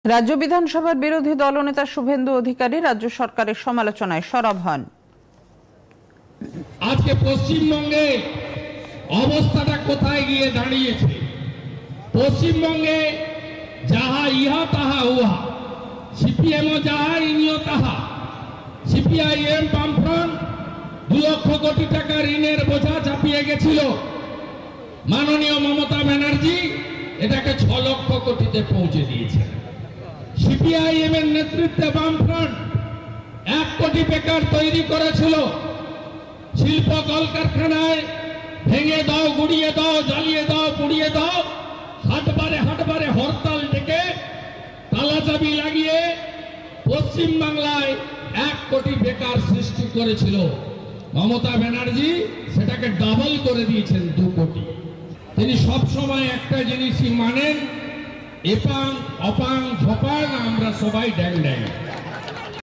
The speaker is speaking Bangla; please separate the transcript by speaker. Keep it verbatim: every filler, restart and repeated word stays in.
Speaker 1: রাজ্য বিধানসভার বিরোধী দলনেতা শুভেন্দু অধিকারী রাজ্য সরকারের সমালোচনায় সরব হন।
Speaker 2: আজকে পশ্চিমবঙ্গে অবস্থাটা কোথায় গিয়ে দাঁড়িয়েছে? পশ্চিমবঙ্গে যাহা ইহা তাহা উহা, সিপিএমও যাহা ইনিও তাহা। সিপিআইএম বামফ্রন্ট দু লক্ষ কোটি টাকা ঋণের বোঝা চাপিয়ে গেছিল, মাননীয় মমতা ব্যানার্জি এটাকে ছ লক্ষ কোটিতে পৌঁছে দিয়েছে। সিপিআইএম এর নেতৃত্বে বামফ্রন্ট এক কোটি বেকার তৈরি করেছিল। শিল্প কলকারখানায় ভেঙে দাও, গুড়িয়ে দাও, জ্বালিয়ে দাও, পুড়িয়ে দাও, হাটবারে হাটবারে হরতাল ডেকে তালাচাবি লাগিয়ে পশ্চিম বাংলায় এক কোটি বেকার সৃষ্টি করেছিল। মমতা ব্যানার্জি সেটাকে ডাবল করে দিয়েছেন দু কোটি। তিনি সবসময় একটা জিনিসই মানেন, এপাং অপাং ঝপাং আমরা সবাই ড্যাং ড্যাং।